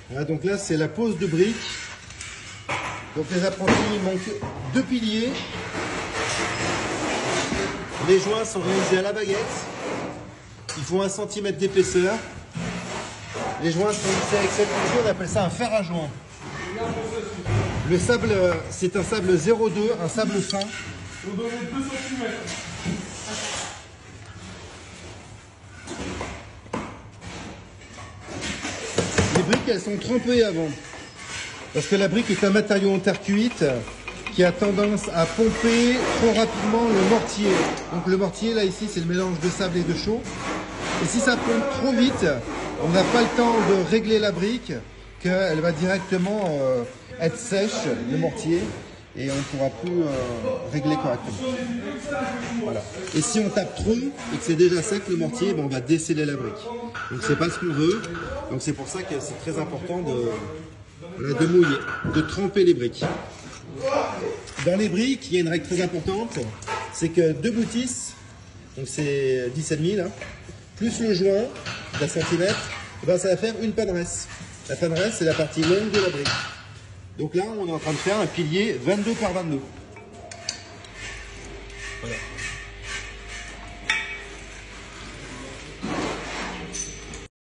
Voilà, donc là, c'est la pose de briques. Donc les apprentis, il manque 2 piliers. Les joints sont réalisés à la baguette. Il faut 1 cm d'épaisseur. Les joints sont lissés avec cette couture, on appelle ça un fer à joint. Le sable, c'est un sable 0,2, un sable fin. On doit mettre 2 cm. Les briques, elles sont trempées avant. Parce que la brique est un matériau en terre cuite qui a tendance à pomper trop rapidement le mortier. Donc le mortier, là, ici, c'est le mélange de sable et de chaux. Et si ça pompe trop vite, on n'a pas le temps de régler la brique, qu'elle va directement être sèche, le mortier, et on ne pourra plus régler correctement. Voilà. Et si on tape trop et que c'est déjà sec le mortier, ben on va desceller la brique. Donc c'est pas ce qu'on veut. Donc c'est pour ça que c'est très important de mouiller, de tremper les briques. Dans les briques, il y a une règle très importante, c'est que 2 boutisses, donc c'est 10,5 là, plus le joint d'1 cm, ben ça va faire une padresse. La padresse, c'est la partie longue de la brique. Donc là, on est en train de faire un pilier 22 par 22. Voilà.